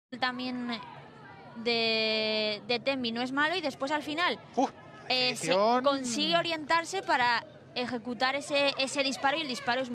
también de Tenmi no es malo, y después al final se consigue orientarse para ejecutar ese disparo, y el disparo es